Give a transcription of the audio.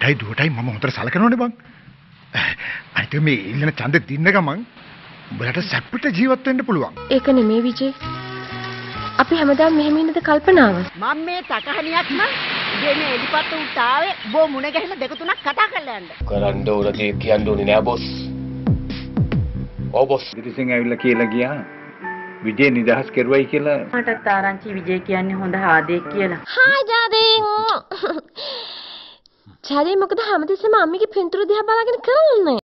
ඔබටයි දුවටයි මම හොඳට සලකනෝනේ බං. අනිත් මේ ඉල්ලන ඡන්දෙ දින්න ගමන් උඹලට සැපිට ජීවත් වෙන්න පුළුවන්. ඒක නෙමේ විජේ. අපි හැමදාම මෙහෙම ඉන්නද කල්පනාව? මම මේ තකහණියක් නම් දෙන්නේ එලිපත්තු උටාවේ බෝ මුණ ගැහිලා දෙක තුනක් කතා කරලා යන්න. කරන්න ඕන දේ කියන්න ඕනේ නෑ බොස්. ඔව් බොස්. ඉතින් ඇවිල්ලා කියලා ගියා. විජේ නිදහස් කරුවයි කියලා. මටත් ආරංචි විජේ කියන්නේ හොඳ හාදෙක් කියලා. හායි ජාදේ. ජාදේ මොකද හැමතිස්සෙම අම්මිගේ පින්තූර දිහා බලාගෙන කරන්නේ?